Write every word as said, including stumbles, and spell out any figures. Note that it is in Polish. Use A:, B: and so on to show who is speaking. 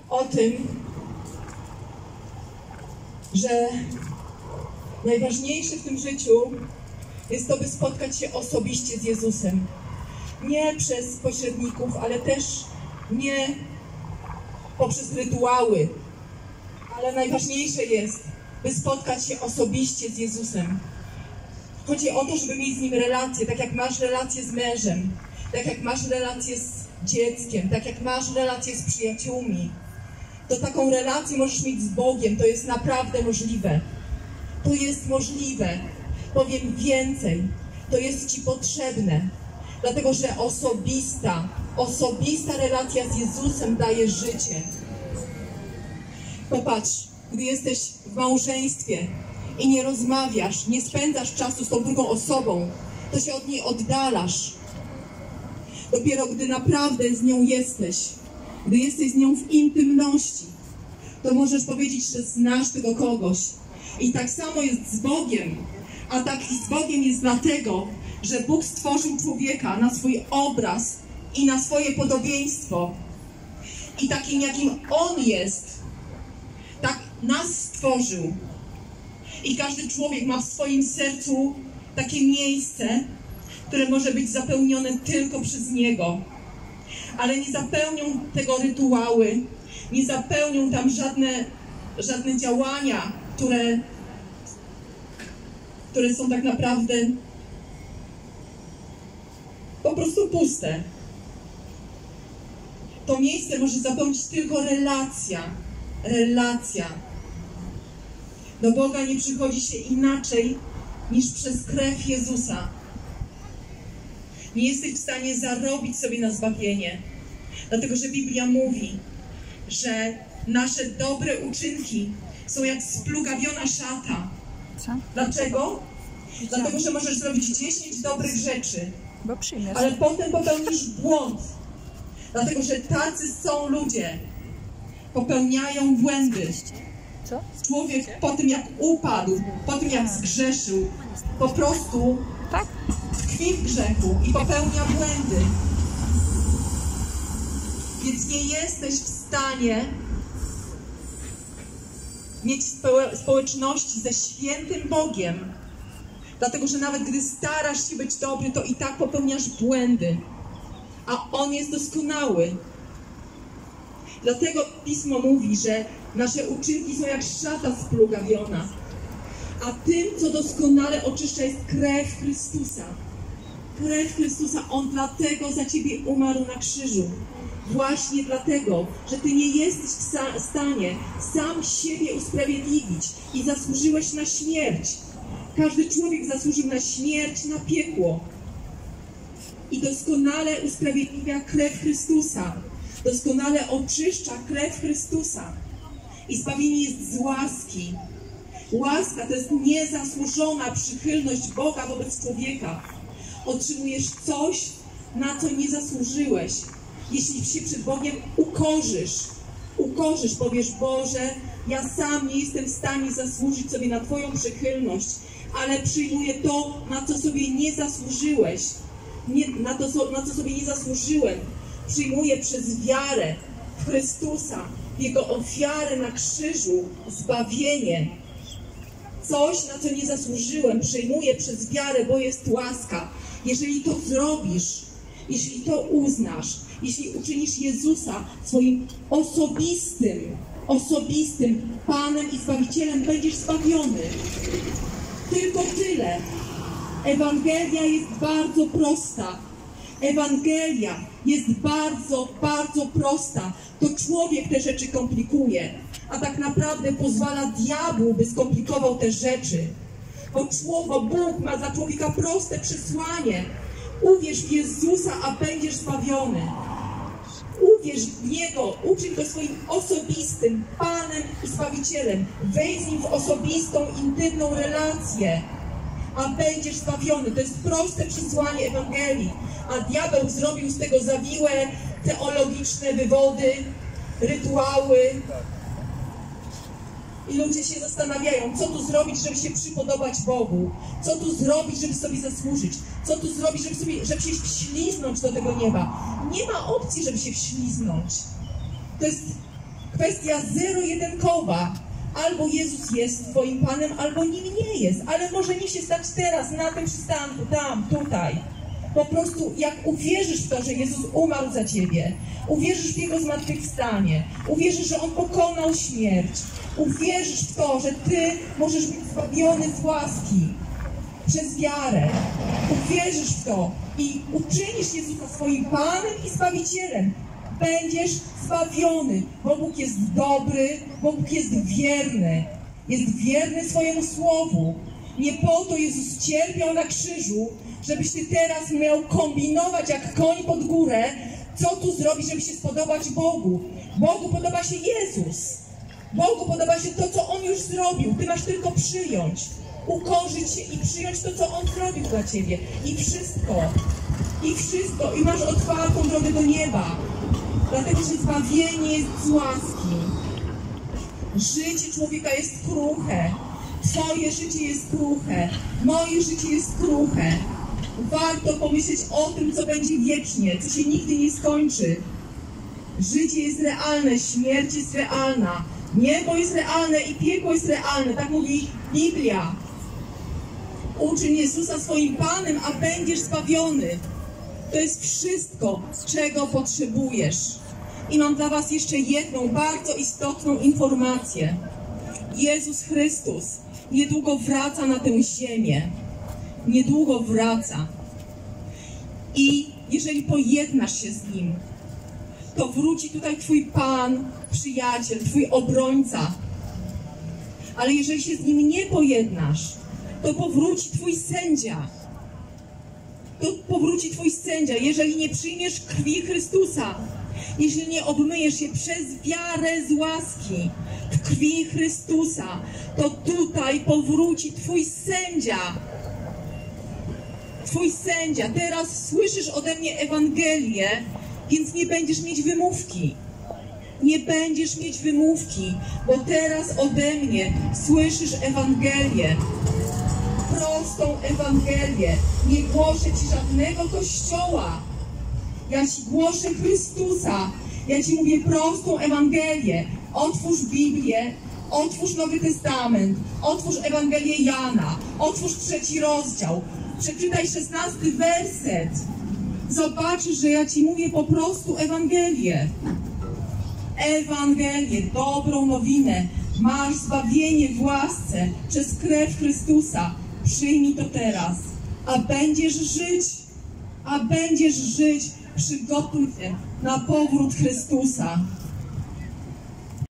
A: o tym, że najważniejsze w tym życiu jest to, by spotkać się osobiście z Jezusem. Nie przez pośredników, ale też nie poprzez rytuały. Ale najważniejsze jest, by spotkać się osobiście z Jezusem. Chodzi o to, żeby mieć z Nim relację, tak jak masz relację z mężem, tak jak masz relację z dzieckiem, tak jak masz relację z przyjaciółmi. To taką relację możesz mieć z Bogiem, to jest naprawdę możliwe. To jest możliwe. Powiem więcej, to jest Ci potrzebne, dlatego że osobista, osobista relacja z Jezusem daje życie. Popatrz, gdy jesteś w małżeństwie i nie rozmawiasz, nie spędzasz czasu z tą drugą osobą, to się od niej oddalasz. Dopiero gdy naprawdę z nią jesteś, gdy jesteś z nią w intymności, to możesz powiedzieć, że znasz tego kogoś. I tak samo jest z Bogiem. A tak z Bogiem jest dlatego, że Bóg stworzył człowieka na swój obraz i na swoje podobieństwo. I takim, jakim On jest, tak nas stworzył. I każdy człowiek ma w swoim sercu takie miejsce, które może być zapełnione tylko przez Niego. Ale nie zapełnią tego rytuały, nie zapełnią tam żadne, żadne działania, które, które są tak naprawdę po prostu puste. To miejsce może zapełnić tylko relacja. Relacja. Do Boga nie przychodzi się inaczej niż przez krew Jezusa. Nie jesteś w stanie zarobić sobie na zbawienie, dlatego że Biblia mówi, że nasze dobre uczynki są jak splugawiona szata.
B: Co?
A: Dlaczego? Dlatego, że możesz zrobić dziesięć dobrych rzeczy,
B: Bo przyjmiesz.
A: ale potem popełnisz błąd. Dlatego, że tacy są ludzie. Popełniają błędy.
B: Co?
A: Człowiek po tym, jak upadł, po tym, jak zgrzeszył, po prostu
B: Tak?
A: tkwi w grzechu i popełnia błędy. Więc nie jesteś w stanie mieć społeczności ze świętym Bogiem, dlatego że nawet gdy starasz się być dobry, to i tak popełniasz błędy, a On jest doskonały. Dlatego Pismo mówi, że nasze uczynki są jak szata splugawiona, a tym, co doskonale oczyszcza, jest krew Chrystusa. Krew Chrystusa, On dlatego za Ciebie umarł na krzyżu. Właśnie dlatego, że Ty nie jesteś w stanie sam siebie usprawiedliwić i zasłużyłeś na śmierć. Każdy człowiek zasłużył na śmierć, na piekło. I doskonale usprawiedliwia krew Chrystusa. Doskonale oczyszcza krew Chrystusa. I zbawienie jest z łaski. Łaska to jest niezasłużona przychylność Boga wobec człowieka. Otrzymujesz coś, na co nie zasłużyłeś. Jeśli się przed Bogiem ukorzysz, ukorzysz, powiesz: Boże, ja sam nie jestem w stanie zasłużyć sobie na Twoją przychylność, ale przyjmuję to, na co sobie nie zasłużyłeś, nie, na to, na co sobie nie zasłużyłem. Przyjmuję przez wiarę w Chrystusa, w Jego ofiarę na krzyżu, zbawienie. Coś, na co nie zasłużyłem, przyjmuję przez wiarę, bo jest łaska. Jeżeli to zrobisz, jeśli to uznasz, jeśli uczynisz Jezusa swoim osobistym, osobistym Panem i Zbawicielem, będziesz zbawiony. Tylko tyle. Ewangelia jest bardzo prosta. Ewangelia jest bardzo, bardzo prosta. To człowiek te rzeczy komplikuje, a tak naprawdę pozwala diabłu, by skomplikował te rzeczy. Bo człowiek, Bóg ma dla człowieka proste przesłanie. Uwierz w Jezusa, a będziesz zbawiony. Uwierz w Niego, uczyń Go swoim osobistym Panem i Zbawicielem. Wejdź z Nim w osobistą, intymną relację, a będziesz zbawiony. To jest proste przesłanie Ewangelii. A diabeł zrobił z tego zawiłe, teologiczne wywody, rytuały. I ludzie się zastanawiają, co tu zrobić, żeby się przypodobać Bogu? Co tu zrobić, żeby sobie zasłużyć? Co tu zrobić, żeby, sobie, żeby się wśliznąć do tego nieba? Nie ma opcji, żeby się wśliznąć. To jest Kwestia zero-jedynkowa. Albo Jezus jest twoim Panem, albo nim nie jest. Ale może nie się stać teraz, na tym przystanku, tam, tutaj. Po prostu jak uwierzysz w to, że Jezus umarł za ciebie, uwierzysz w Jego zmartwychwstanie, uwierzysz, że On pokonał śmierć, uwierzysz w to, że ty możesz być zbawiony z łaski przez wiarę, uwierzysz w to i uczynisz Jezusa swoim Panem i Zbawicielem, będziesz zbawiony, bo Bóg jest dobry, bo Bóg jest wierny, jest wierny swojemu słowu. Nie po to Jezus cierpiał na krzyżu, żebyś ty teraz miał kombinować jak koń pod górę, co tu zrobić, żeby się spodobać Bogu. Bogu podoba się Jezus. Bogu podoba się to, co On już zrobił. Ty masz tylko przyjąć, ukorzyć się i przyjąć to, co On zrobił dla ciebie. I wszystko. I wszystko. I masz otwartą drogę do nieba. Dlatego, że zbawienie jest z łaski. Życie człowieka jest kruche. Twoje życie jest kruche. Moje życie jest kruche. Warto pomyśleć o tym, co będzie wiecznie, co się nigdy nie skończy. Życie jest realne, śmierć jest realna, niebo jest realne i piekło jest realne. Tak mówi Biblia. Uczyń Jezusa swoim Panem, a będziesz zbawiony. To jest wszystko, czego potrzebujesz. I mam dla was jeszcze jedną bardzo istotną informację. Jezus Chrystus niedługo wraca na tę ziemię. Niedługo wraca. I jeżeli pojednasz się z Nim, to wróci tutaj twój Pan, przyjaciel, twój obrońca. Ale jeżeli się z Nim nie pojednasz, to powróci twój sędzia. To powróci twój sędzia. Jeżeli nie przyjmiesz krwi Chrystusa, jeśli nie obmyjesz się przez wiarę z łaski w krwi Chrystusa, to tutaj powróci twój sędzia. Twój sędzia. Teraz słyszysz ode mnie Ewangelię, więc nie będziesz mieć wymówki. Nie będziesz mieć wymówki, bo teraz ode mnie słyszysz Ewangelię. Prostą Ewangelię. Nie głoszę ci żadnego kościoła. Ja ci głoszę Chrystusa. Ja ci mówię prostą Ewangelię. Otwórz Biblię, otwórz Nowy Testament, otwórz Ewangelię Jana, otwórz trzeci rozdział. Przeczytaj szesnasty werset. Zobaczysz, że ja ci mówię po prostu Ewangelię. Ewangelię, dobrą nowinę. Masz zbawienie w łasce przez krew Chrystusa. Przyjmij to teraz, a będziesz żyć. A będziesz żyć. Przygotuj się na powrót Chrystusa.